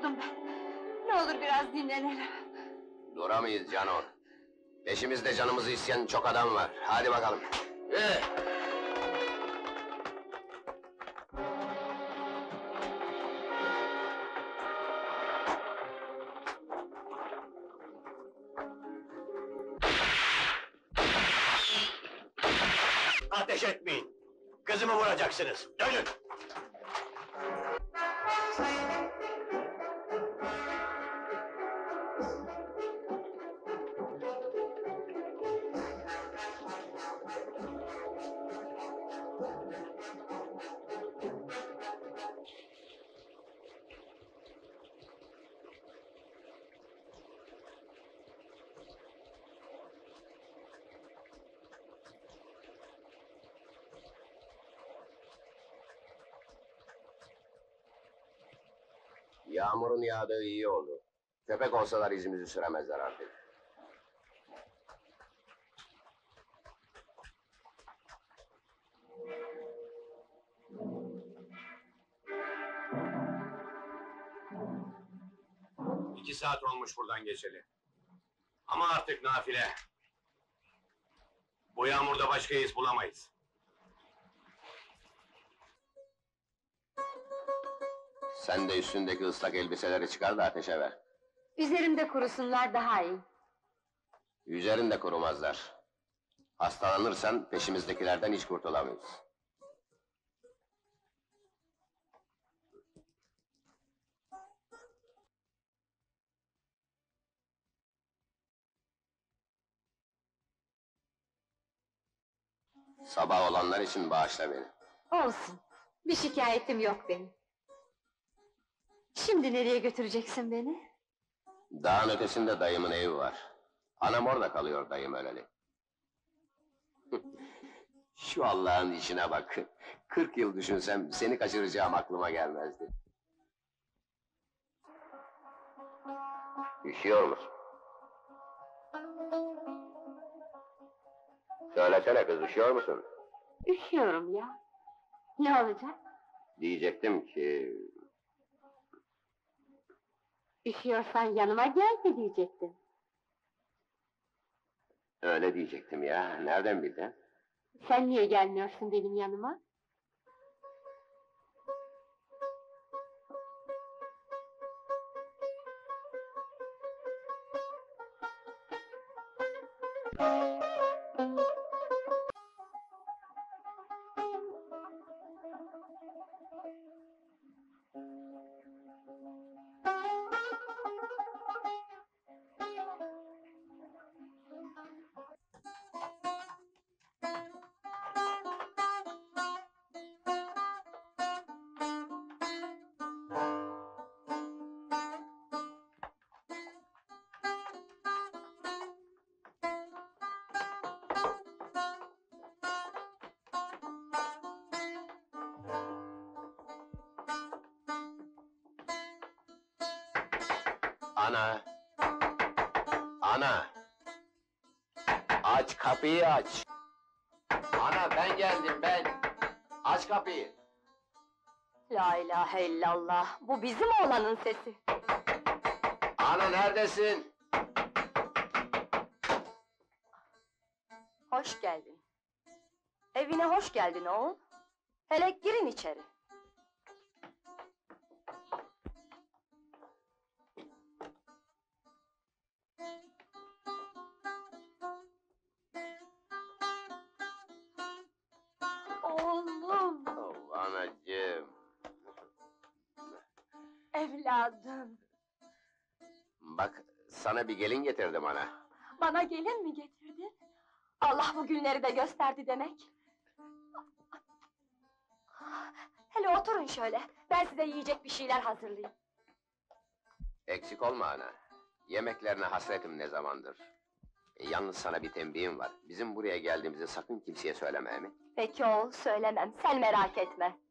yoruldum ben. Ne olur biraz dinlenelim. Duramayız Cano. Peşimizde canımızı isteyen çok adam var. Hadi bakalım. Ateş etmeyin! Kızımı vuracaksınız, dönün! Yağmurun yağdığı iyi oldu. Köpek olsalar izimizi süremezler artık. İki saat olmuş buradan geçeli. Ama artık nafile. Bu yağmurda başka iz bulamayız. Sen de üstündeki ıslak elbiseleri çıkar da ateşe ver. Üzerimde kurusunlar daha iyi. Üzerinde kurumazlar. Hastalanırsan peşimizdekilerden hiç kurtulamayız. Sabah olanlar için bağışla beni. Olsun. Bir şikayetim yok benim. Şimdi nereye götüreceksin beni? Dağın ötesinde dayımın evi var. Anam orada kalıyor dayım öleli. Şu Allah'ın işine bak! 40 yıl düşünsem seni kaçıracağım aklıma gelmezdi. Üşüyor musun? Söylesene kız, üşüyor musun? Üşüyorum ya. Ne olacak? Diyecektim ki... Üşüyorsan yanıma gel mi diyecektin? Öyle diyecektim ya, nereden bildin? Sen niye gelmiyorsun benim yanıma? Ana! Ana! Aç kapıyı aç! Ana ben geldim ben! Aç kapıyı! La ilahe illallah, bu bizim oğlanın sesi. Ana neredesin? Hoş geldin. Evine hoş geldin oğul. Hele girin içeri. Oğlum, Oh, anacığım! evladım. Bak, sana bir gelin getirdim ana. Bana gelin mi getirdin? Allah bu günleri de gösterdi demek. Hele oturun şöyle, ben size yiyecek bir şeyler hazırlayayım. Eksik olma ana. Yemeklerine hasretim ne zamandır. Yalnız sana bir tembihim var. Bizim buraya geldiğimizi sakın kimseye söyleme mi? Peki oğul, söylemem, sen merak etme.